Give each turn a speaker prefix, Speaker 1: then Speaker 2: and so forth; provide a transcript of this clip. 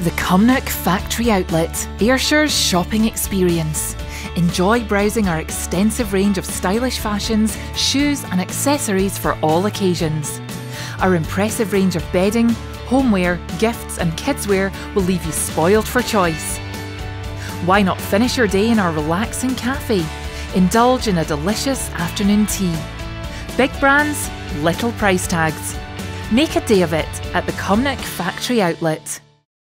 Speaker 1: The Cumnock Factory Outlet, Ayrshire's shopping experience. Enjoy browsing our extensive range of stylish fashions, shoes and accessories for all occasions. Our impressive range of bedding, homeware, gifts and kidswear will leave you spoiled for choice. Why not finish your day in our relaxing cafe? Indulge in a delicious afternoon tea. Big brands, little price tags. Make a day of it at the Cumnock Factory Outlet.